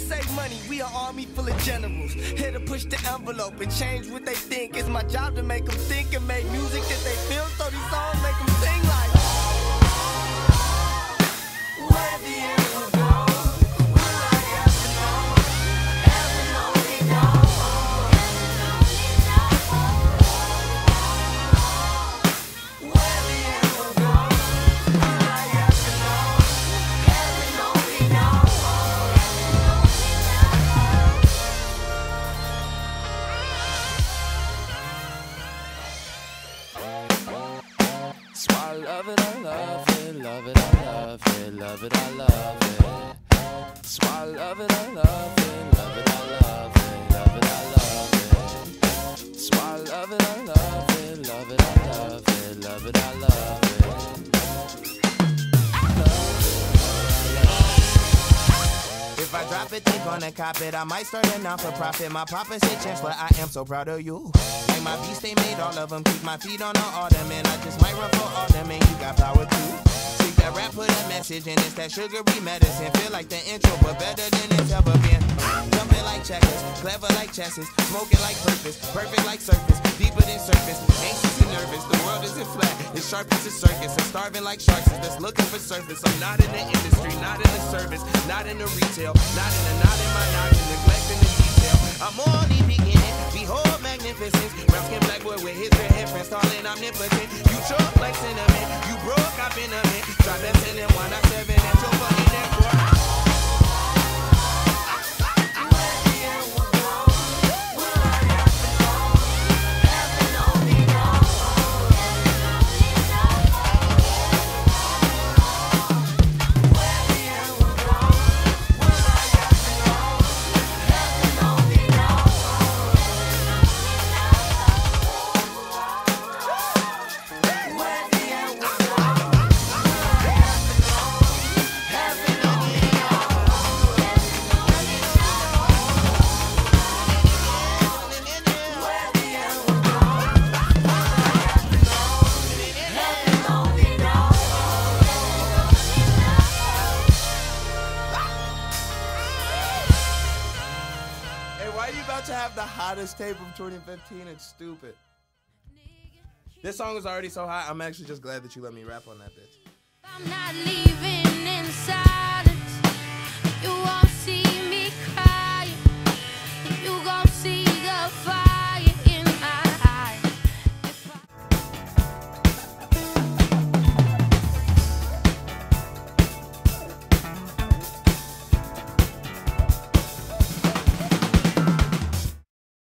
save money, we an army full of generals. Here to push the envelope and change what they think. It's my job to make them think and make music that they feel. So these songs make them sing like, where the end will go, will I ever know? Heaven only knows. Where the end will go, will I ever know? Heaven only knows. So I love it, I love it, love it, I love it, love it, I love it. So I love it, I love it, love it, I love it, love it, I love it. So I love it, I love it, love it, I love it, love it, I love it. If I drop it, they gonna cop it. I might start a non-for-profit. My papa said, Chancellor, I am so proud of you. Like my beats, they made all of them. Keep my feet on the ottoman. I just might run for alderman. You got power too. Speak that rap, put a message in. It's that sugary medicine. Feel like the intro, but better than it's ever been. Jumping like checkers, clever like chesses. Smoking like purpose, perfect like surface. Deeper than surface, anxious and nervous. The world isn't flat, it's sharp as a circus. I'm starving like sharks, just looking for surface. I'm not in the industry, not in the service, not in the retail. Not in my knowledge, neglecting the detail. I'm only beginning, behold magnificence. Brown skin black boy with his red headphones, calling omnipotent. You choke like cinnamon, you broke, I've been a man. Drop that 10 and 197 at your fucking neck, boy. Hottest tape of 2015. It's stupid. This song is already so hot. I'm actually just glad that you let me rap on that bitch. I'm not leaving inside.